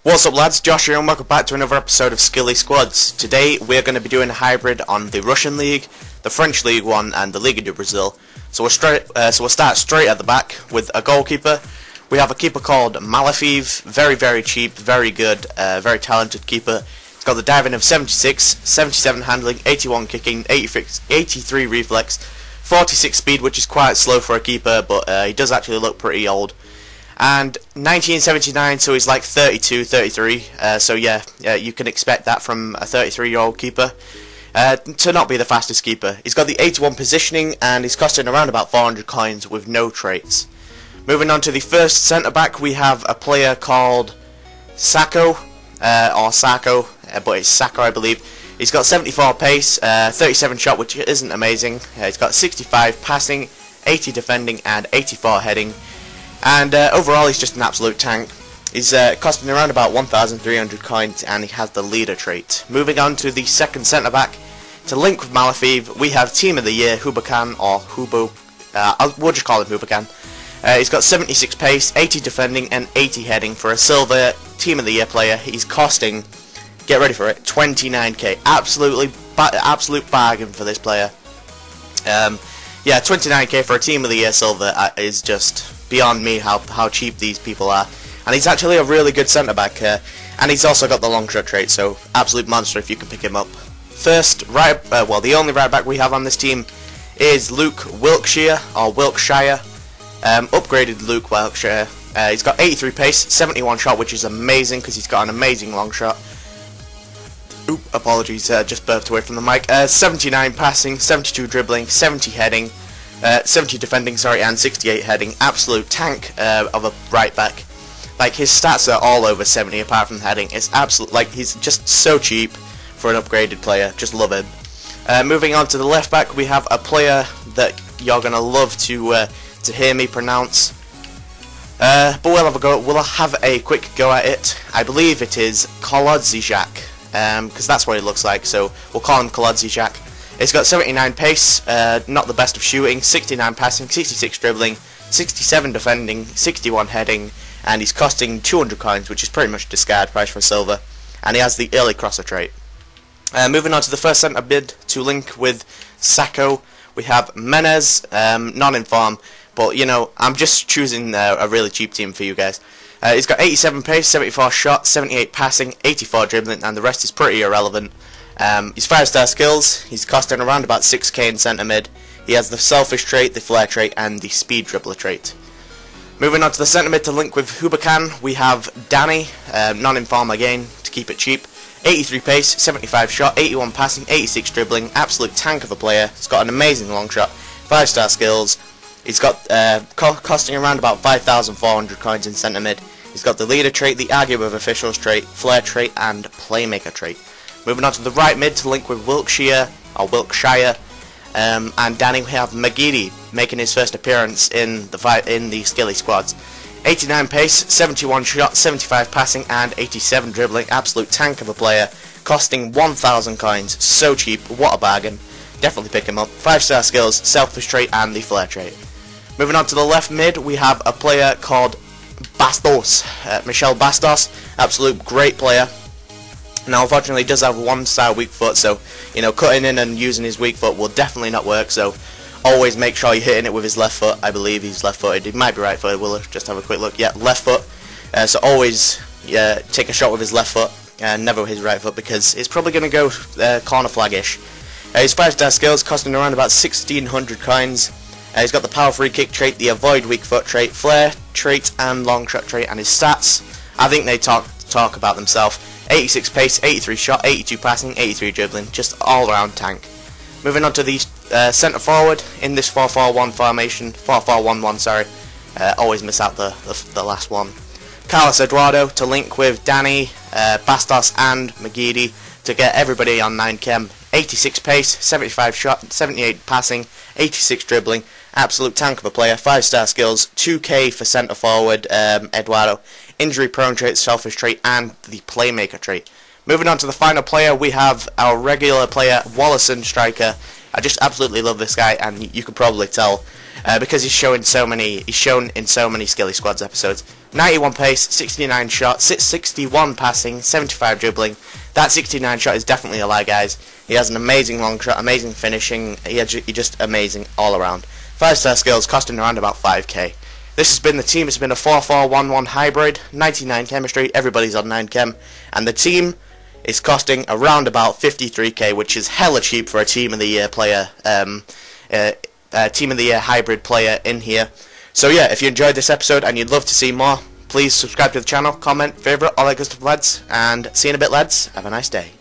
What's up lads, Josh here and welcome back to another episode of Skilly Squads. Today we're going to be doing a hybrid on the Russian League, the French League 1 and the Liga do Brasil. So we'll start straight at the back with a goalkeeper. We have a keeper called Malafeev, very cheap, very good, very talented keeper. He's got the diving of 76, 77 handling, 81 kicking, 83 reflex, 46 speed, which is quite slow for a keeper, but he does actually look pretty old. And 1979, so he's like 32, 33. So yeah, you can expect that from a 33-year-old keeper to not be the fastest keeper. He's got the 81 positioning, and he's costing around about 400 coins with no traits. Moving on to the first centre back, we have a player called Sacco, or Sacco, but it's Sacco, I believe. He's got 74 pace, 37 shot, which isn't amazing. He's got 65 passing, 80 defending, and 84 heading. And overall he's just an absolute tank. He's costing around about 1,300 coins, and he has the leader trait. Moving on to the second centre back, to link with Malafeev, we have Team of the Year Hubakan, or Hubo, we'll just call him Hubakan. He's got 76 pace, 80 defending, and 80 heading. For a silver Team of the Year player, he's costing, get ready for it, 29k. Absolute bargain for this player. Yeah, 29k for a Team of the Year silver is just beyond me how cheap these people are. And he's actually a really good centre back, and he's also got the long shot trait, so absolute monster if you can pick him up. First, the only right back we have on this team is Luke Wilkshire, or Wilkshire, upgraded Luke Wilkshire. He's got 83 pace, 71 shot, which is amazing because he's got an amazing long shot. Oop, apologies, just burped away from the mic. 79 passing, 72 dribbling, 70 heading, 70 defending, sorry, and 68 heading. Absolute tank of a right back. Like, his stats are all over 70 apart from heading. It's absolute, like, he's just so cheap for an upgraded player. Just love him. Moving on to the left back, we have a player that you're gonna love to hear me pronounce. But we'll have a quick go at it. I believe it is Kolodziejczak, because that's what he looks like. So we'll call him Kolodziejczak. He's got 79 pace, not the best of shooting, 69 passing, 66 dribbling, 67 defending, 61 heading, and he's costing 200 coins, which is pretty much discard price for silver. And he has the early crosser trait. Moving on to the first centre mid to link with Sacco, we have Menez, not in form, but you know, I'm just choosing a really cheap team for you guys. He's got 87 pace, 74 shot, 78 passing, 84 dribbling, and the rest is pretty irrelevant. His 5-star skills, he's costing around about 6k in centre mid. He has the selfish trait, the flair trait, and the speed dribbler trait. Moving on to the centre mid to link with Hubakan, we have Danny, non in form again, to keep it cheap. 83 pace, 75 shot, 81 passing, 86 dribbling, absolute tank of a player. He's got an amazing long shot, 5-star skills. He's got costing around about 5,400 coins in centre mid. He's got the leader trait, the argue with officials trait, flair trait, and playmaker trait. Moving on to the right mid to link with Wilkshire, and Danny, we have Magidi making his first appearance in the Skilly squads. 89 pace, 71 shot, 75 passing, and 87 dribbling. Absolute tank of a player, costing 1,000 coins. So cheap, what a bargain. Definitely pick him up. 5-star skills, selfish trait, and the flair trait. Moving on to the left mid, we have a player called Bastos, Michel Bastos. Absolute great player. Now, unfortunately, he does have 1-star weak foot, so, you know, cutting in and using his weak foot will definitely not work, so always make sure you're hitting it with his left foot. I believe he's left-footed. He might be right-footed. We'll just have a quick look. Yeah, left foot. So always take a shot with his left foot, and never with his right foot, because it's probably going to go corner flag-ish. His 5-star skills costing around about 1,600 coins. He's got the power free kick trait, the avoid weak foot trait, flair trait, and long shot trait, and his stats, I think they talk about themselves. 86 pace, 83 shot, 82 passing, 83 dribbling, just all-round tank. Moving on to the centre forward in this 4-4-1 formation, 4-4-1-1, sorry. Always miss out the last one. Carlos Eduardo to link with Danny, Bastos, and Magidi to get everybody on 9 chem. 86 pace, 75 shot, 78 passing, 86 dribbling. Absolute tank of a player. 5-star skills, 2k for centre forward Eduardo. Injury prone trait, selfish trait, and the playmaker trait. Moving on to the final player, we have our regular player, Wallison striker. I just absolutely love this guy, and you can probably tell. because he's shown in so many Skilly Squads episodes. 91 pace, 69 shot, 61 passing, 75 dribbling. That 69 shot is definitely a lie, guys. He has an amazing long shot, amazing finishing. He's just amazing all around. 5-star skills, costing around about 5k. This has been the team. It's been a 4-4-1-1 hybrid, 99 chemistry. Everybody's on 9 chem, and the team is costing around about 53k, which is hella cheap for a team of the year player, team of the year hybrid player in here. So yeah, if you enjoyed this episode and you'd love to see more, please subscribe to the channel, comment, favourite, all that good stuff, lads, and see you in a bit, lads. Have a nice day.